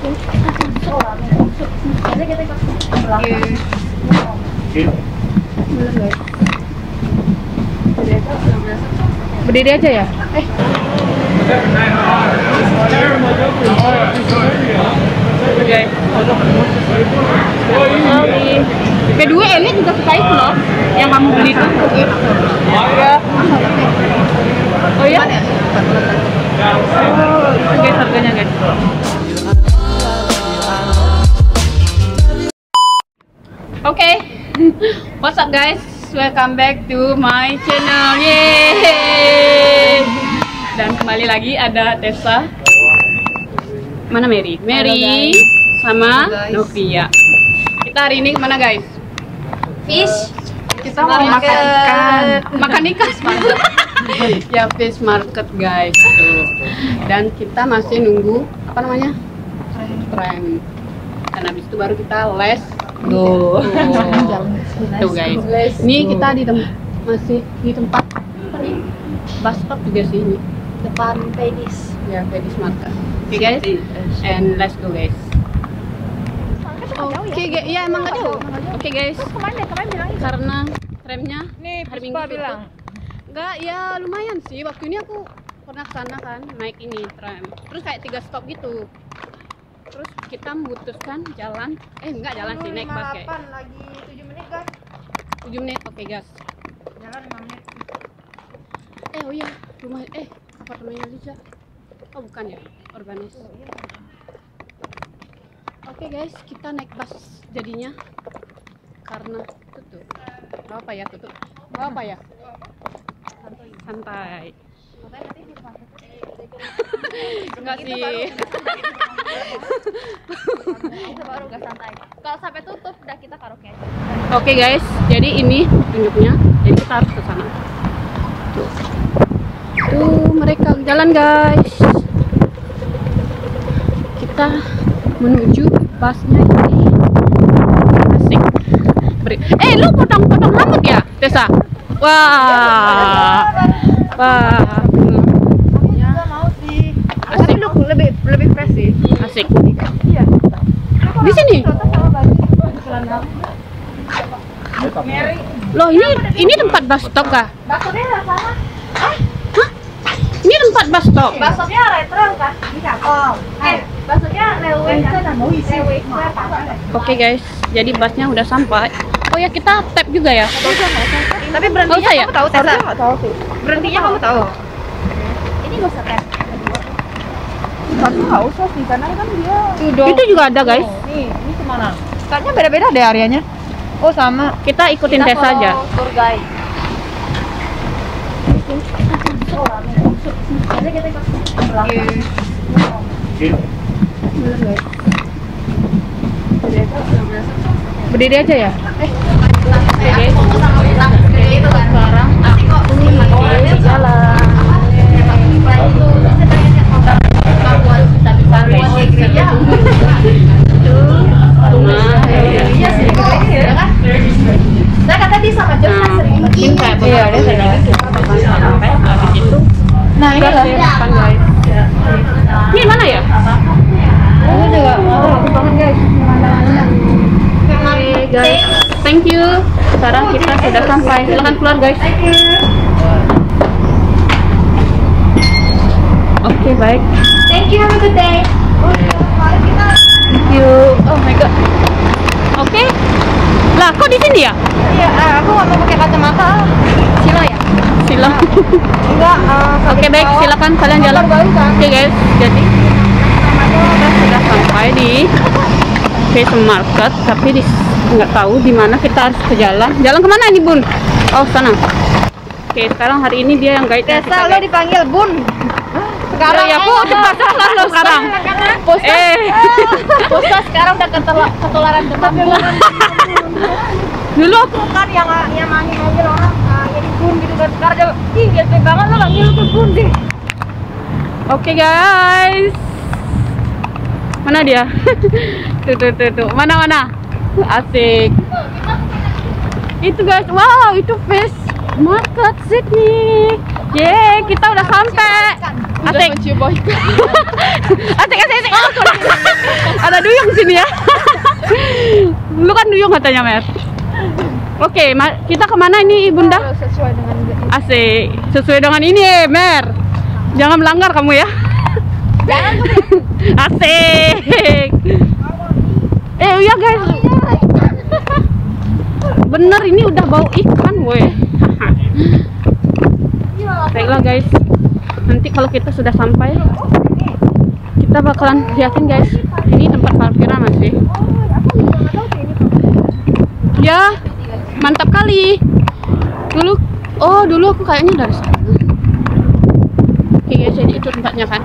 Berdiri aja ya? B2 Elit juga suka itu loh, yang kamu beli itu. Oh iya? Oh, itu guys harganya guys. Oke, what's up guys? Welcome back to my channel. Yeay! Dan kembali lagi ada Tessa. Mana Mary? Mary sama Novia. Kita hari ini kemana guys? Fish. Kita mau makan ikan. Makan ikan. Ya, fish market guys. Tuh. Dan kita masih nunggu apa namanya? Tram. Dan habis itu baru kita les. Tuh guys. Ini kita masih di tempat bus stop juga sih ini. Depan Pedis. Ya, Pedis market. Oke guys. And let's go guys. Oke, ya emang gak jauh. Oke guys. Kemarin bilang itu. Karena tramnya Nih, hari Minggu bilang. Enggak, ya lumayan sih. Waktu ini aku pernah kesana kan, naik ini tram. Terus kayak 3 stop gitu. Terus kita memutuskan jalan. Enggak jalan sih, naik bus kayak. Lagi 7 menit gas. 7 menit, oke gas. Jalan 5 menit. Oh iya, rumah apartemennya Liza. Oh bukan ya, Urbanis. Oke guys, kita naik bus jadinya karena tutup. Apa ya tutup? Apa ya? Santai. Enggak sih. Itu baru gak santai. Kalau sampai tutup udah kita karaoke aja. Oke guys, jadi ini tunjuknya. Jadi kita harus ke sana. Tuh mereka jalan guys. Kita menuju busnya ini. Asik. Lu potong-potong rambut ya, Tessa? Wah. Wah. Aku juga mau sih. Asik. Tapi lebih fresh sih. Asik. Iya. Di sini. Loh, ini tempat bus stop kah? Baksonya sama. Hah? Ini tempat bus stop. Baksonya retro kah? Iya. Baksonya lewe kan. Oke guys, jadi busnya udah sampai. Oh ya, kita tap juga ya. Tapi berhentinya ya? kamu tahu, Tessa? Nggak tahu sih. Berhentinya kamu tahu? Ini nggak usah tap. Tapi nggak usah sih, karena kan dia. Itu juga ada guys. Ini kemana? Kayaknya beda-beda deh areanya. Oh sama. Kita ikutin Tessa aja. Tour guide. Berdiri aja ya? Sekarang aku masih di jalan. Saya kata dia sama Joshua sering. Mungkin kayak sampai habis itu. Nah ini lah. Ini mana ya? Aku juga mau banget guys. Oke guys, thank you. Sekarang kita sudah sampai. Silahkan keluar guys. Oke, baik. Thank you, have a good day. Thank you. Oh my god. Oke. Lah, kok di sini ya? Iya, aku nggak mau pakai kacamata. Silo ya? Sila. Enggak. Oke, baik. Silakan kalian jalan. Oke guys, jadi kita sudah sampai di Fish Market, tapi nggak tahu di mana kita harus ke jalan. Jalan kemana ini Bun? Oh sana. Oke, sekarang hari ini dia yang guide kita. Tessa, lo dipanggil Bun. Sekarang ya aku terpaksa kelas lo sekarang. Posta sekarang udah ketularan demam. Dulu aku Kan yang manggil orang jadi Bun gitu kan. Sekarang dia, ih biasa banget lo manggil tuh Bun deh. Oke guys. Mana dia? tuh. Mana? Asik. Itu guys. Wow, itu Fish Market Sydney. Yeay, kita udah sampai. Asik. Asik. pada duyung sini ya. Lu kan duyung katanya, Mer. Oke, kita kemana ini, Bunda? Sesuai dengan Asik, sesuai dengan ini, Mer. Jangan melanggar kamu ya. Asik. Iya guys. Bener ini udah bau ikan, weh. Baiklah guys. Nanti kalau kita sudah sampai, kita bakalan liatin guys. Ini tempat parkiran masih. Ya, mantap kali. Dulu aku kayaknya dari sana. Oke guys, jadi itu tempatnya kan.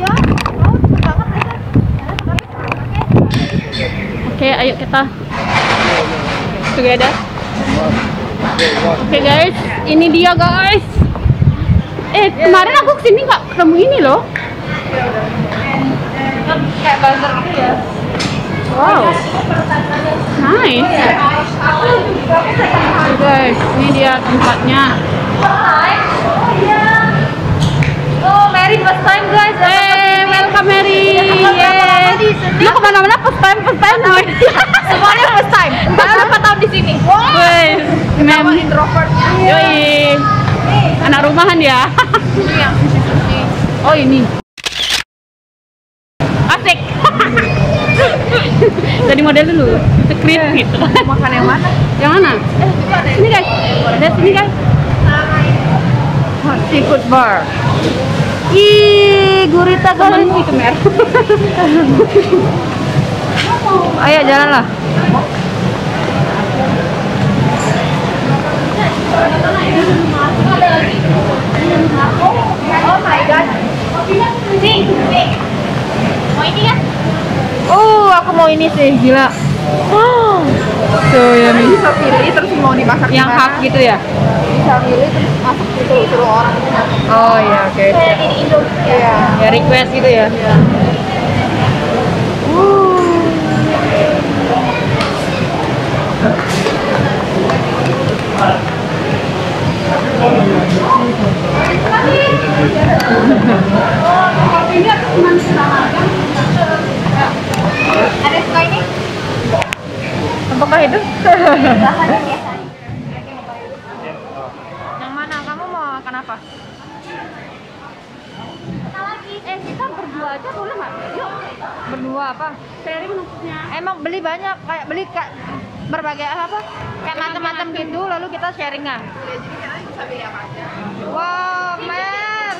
Oke, ayo kita together. Oke guys, ini dia guys. Kemarin aku kesini nggak ketemu ini loh. kayak bazar gitu ya. Wow, nice. Guys, ini dia tempatnya. Oh, Mary first time guys. Welcome Mary. Lu kemana-mana first time woy. Semuanya first time. Baru berapa tahun di sini? Wes, Memang introvert. yoi. Anak rumahan ya. Ini yang sushi. Oh ini. Asik. Jadi model dulu. Screen gitu. Makan yang mana? Yang mana? Sini guys. Lihat sini guys. Seafood bar. Ih, gurita guys. Itu Mer. Ayo jalan lah. Oh my god. Mau ini kan? Oh, aku mau ini sih, gila. Oh. So ya nih. Bisa pilih terus mau dimasak Yang gimana? hak gitu ya. Bisa pilih terus masak gitu suruh orang. Oh iya, oke. Kayak di Indonesia. Iya. Ya request gitu ya. Ada suka ini? Apakah itu? Yang mana? Kamu mau makan apa? Kita berdua aja boleh nggak? Yuk. Berdua apa? Sharing maksudnya. Emang beli banyak, kayak beli berbagai apa? Kayak macam-macam gitu, lalu kita sharing nggak? Wow, Mer.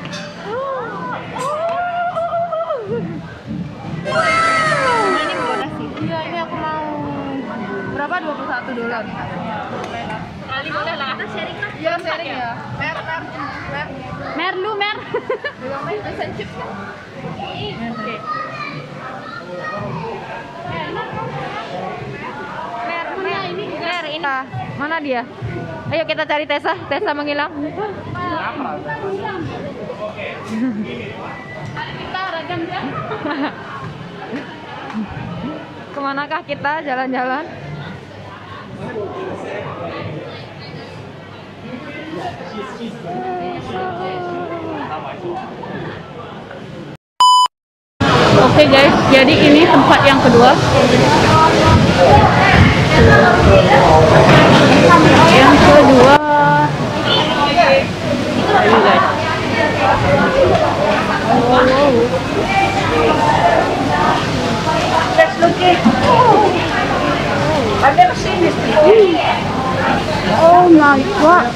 Ini murah sih. Iya, ini aku mau berapa? $21. Kali boleh lah. Kita sharing lah. Iya, sharing ya. Mer. Mer lu Mer. Belum Mer, bisa chips kan? Oke. Mer, ini. Mana dia? Ayo kita cari Tessa. Tessa menghilang. Kita ragam ya. Kemanakah kita jalan-jalan? Oke guys, jadi ini tempat yang kedua. Yang kedua. Ini guys. Let's look it. I've never seen this before. Oh my god.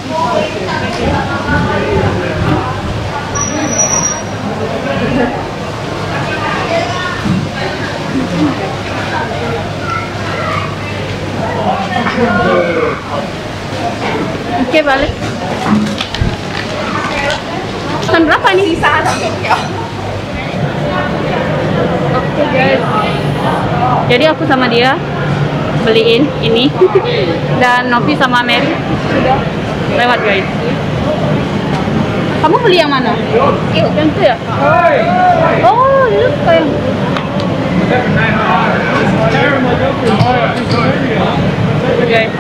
Oke, balik. Pesan berapa nih? Oke guys. Jadi aku sama dia beliin ini dan Novi sama Mary sudah lewat guys. Kamu beli yang mana? Yang itu ya? Oh, itu kayak guys.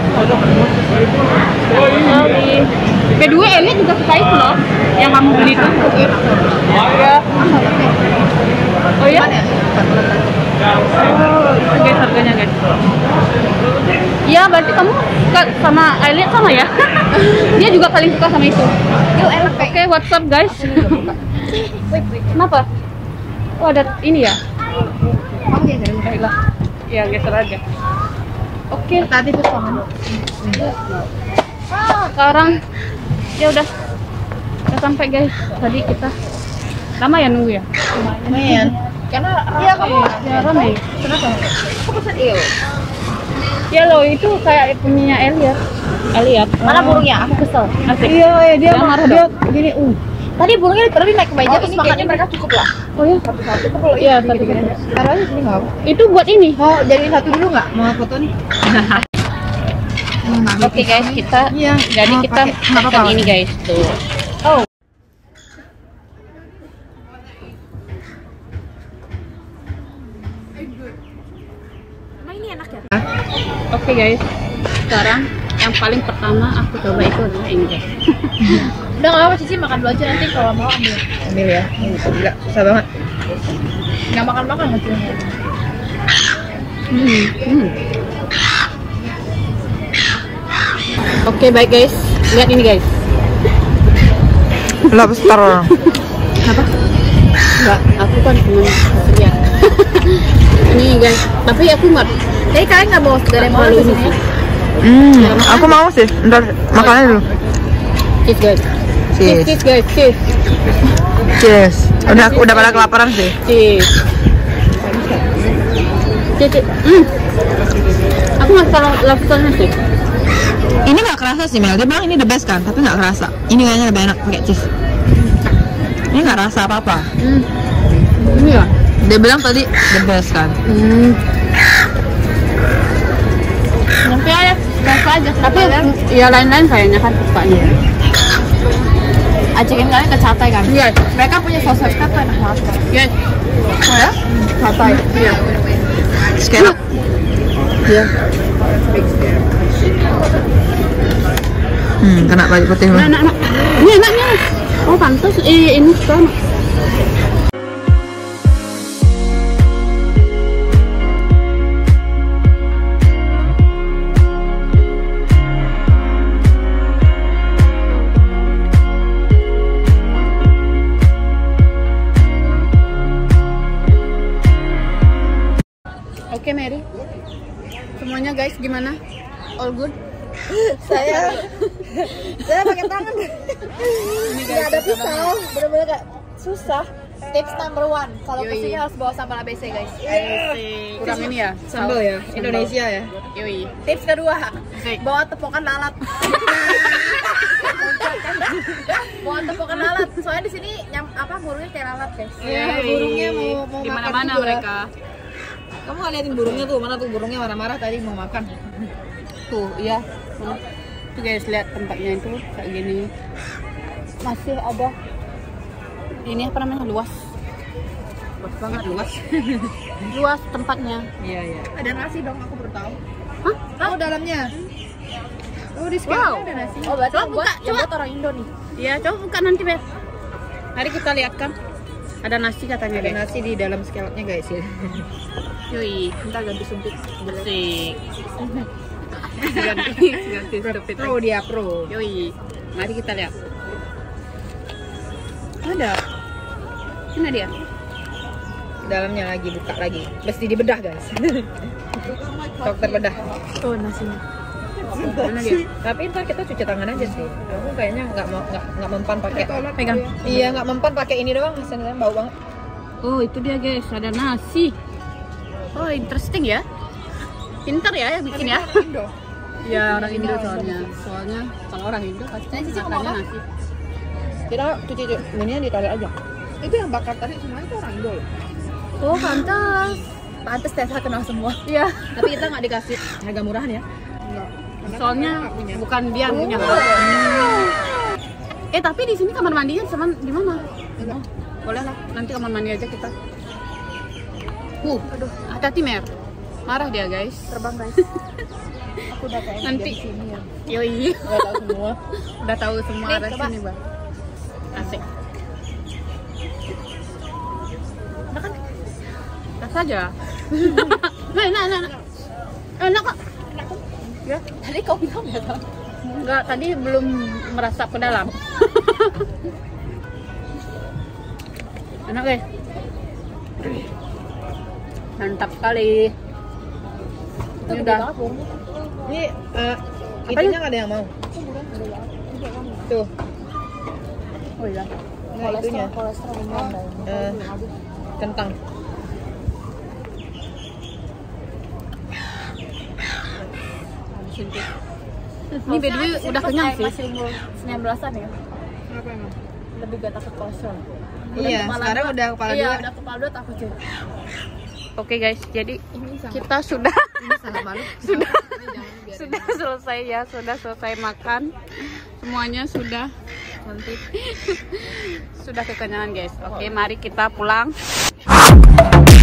Kedua Elia juga suka itu loh, yang kamu beli itu. Ya. Oh ya? logonya guys. Iya, berarti kamu sama Elliot sama ya? Dia juga paling suka sama itu. Oke, what's up guys? Kenapa? Oh, ada ini ya? Iya, geser aja. Oke. Tadi tuh sama. Sekarang ya udah sampai guys. Tadi kita lama ya nunggu ya? Lumayan. Karena iya kamu Ya ramai. kenapa? Aku pesan iyo. Ya loh, itu kayak punya Elliot. Mana burungnya? Aku kesel. Asik. Iya, dia marah dia dong. gini, Tadi burungnya literally naik ke meja terus makannya mereka cukup lah. Oh ya? Satu-satu tuh kalau Iya, gitu, satu. Taruh aja sini enggak apa. Itu buat ini. Mau jadiin satu dulu nggak? Mau foto nih? Oke guys, kita Iya. jadi mau kita pakai- nggak makan apa-apa. ini guys tuh. Oh. Emang ini enak ya? Oke guys, sekarang yang paling pertama aku coba itu adalah ini guys. Udah nggak apa Cici makan dulu aja nanti kalau mau ambil. Ambil ya. Gila, susah banget. Nggak makan nggak sih? Oke baik guys, lihat ini guys. Lobster. Enggak, aku kan cuma lihat. Ini guys, tapi aku nggak. Jadi kalian nggak bawa segala mau di sini? Aku mau sih. Ntar makannya dulu. Cheese guys. Cheese. Cheese guys, cheese. Cheers. Udah pada kelaparan sih. Cheese. Cheese. Aku nggak suka lobsternya sih. Ini nggak kerasa sih Mel. Dia bilang ini the best kan, tapi nggak kerasa. Ini kayaknya lebih enak pakai cheese. Ini nggak rasa apa-apa. Ini ya. Dia bilang tadi the best kan. Nanti aja, biasa aja. Tapi ya lain-lain kayaknya kan sukanya. Ajakin kalian ke Catai kan? Iya. Mereka punya saus tuh enak banget. Yes. Oh ya? Catai. Iya. Sekarang. Iya. Kena baju putih mah. Nah. Ini enaknya. Oh pantas. Ini sama. Oke Mary, semuanya guys gimana? All good? Saya pakai tangan. Nggak ada pisau. Bener-bener kayak susah. Tips number 1, kalau Yoi. kesini harus bawa sambal ABC guys. Kurang ini ya? Sambal ya, Indonesia ya. Yoi. Tips kedua, Asik. bawa tepokan lalat. Bawa tepokan lalat, soalnya di sini burungnya kayak lalat guys. Iya, burungnya mau di makan mana-mana juga. mereka. Kamu nggak liatin burungnya tuh? Mana tuh burungnya marah-marah tadi mau makan. Tuh, iya. Tuh guys, lihat tempatnya itu kayak gini. Masih ada ini apa namanya? Luas banget, luas. Luas tempatnya. Iya. Ada nasi dong, aku baru tahu. Hah? Oh dalamnya. Oh di Wow. Ada nasi. Oh berarti Coba buka, coba. buat orang Indo nih. Iya, coba buka nanti, Beb. Mari kita lihat kan. Ada nasi katanya, Ada guys. nasi di dalam scallopnya guys ya. Yoi. Entar ganti sumpit. Asik. ganti stupid Pro lagi. dia pro. Yoi. Mari kita lihat. Ada. Mana dia? Dalamnya lagi buka lagi. Mesti dibedah guys. Dokter bedah. Oh nasinya. Mana dia? Tapi ntar kita cuci tangan aja sih. Aku kayaknya nggak mempan pakai. Pegang. Iya nggak mempan pakai ini doang. Rasanya bau banget. Oh, itu dia, guys. Ada nasi. Oh, interesting ya. Pintar ya yang bikin ya. Ya, orang Indo soalnya. Soalnya kalau orang Indo pasti makannya nasi. Kita cuci ini ditarik aja. Itu yang bakar tadi semuanya itu orang Indo loh. Oh pantas. Pantas Tessa kenal semua. Iya. Tapi kita nggak dikasih harga murahan ya. Soalnya bukan dia yang punya. Tapi di sini kamar mandinya sama di mana? Oh, boleh lah. Nanti kamar mandi aja kita. Aduh, hati-hati Mer. Marah dia, guys. Terbang guys. Aku udah kayak Nanti. di sini ya. Yoi. Udah tahu semua. Udah tahu semua Nih, arah coba. sini, Bang. Asik. Makan. Tas aja. Nah. Enak kok. Ya, tadi kau bilang ya kan? Enggak, tadi belum merasap ke dalam. Enak guys. Mantap sekali. Ini udah. Ini itunya nggak ada yang mau. Tuh. Oh iya. Nah, itunya. Kolesterol Kentang. Ini by the way udah kenyang sih. Masih umur 19-an ya. Kenapa emang? Lebih gak takut kolesterol. Iya, sekarang udah kepala Iya, dua. udah kepala 2 takut cuy. Oke guys, jadi Ini sangat kita sudah Sangat malu. sudah selesai ya, sudah selesai makan. Semuanya sudah sudah kekenyangan guys. Oke, mari kita pulang.